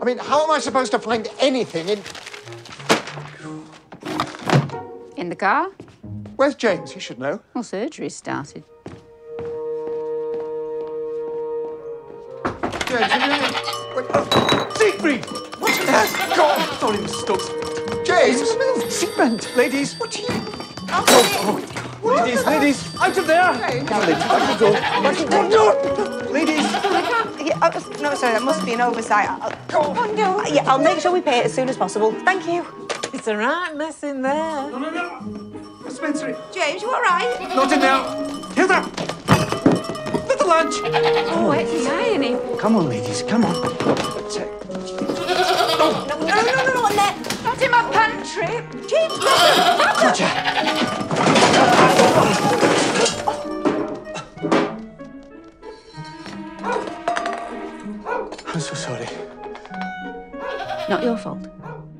I mean, how am I supposed to find anything in... In the car? Where's James? He should know. Well, surgery's started. James, have you... Wait, Siegfried! What's the matter? God! Sorry, Mrs Stokes. James! Move! Seatbelt! Ladies! What are you... Ladies, ladies! Out of there! Come on, ladies. Back the door. Back the door. Ladies! No, sorry, that must be an oversight. Yeah, I'll make sure we pay it as soon as possible. Thank you. It's a right mess in there. No. Spencer. James, you all right? Not in there. Hilda! Little lunch! Oh, it's tiny. Come on, ladies, come on. No, on there. Not in my pantry. James, Gotcha. I'm so sorry. Not your fault.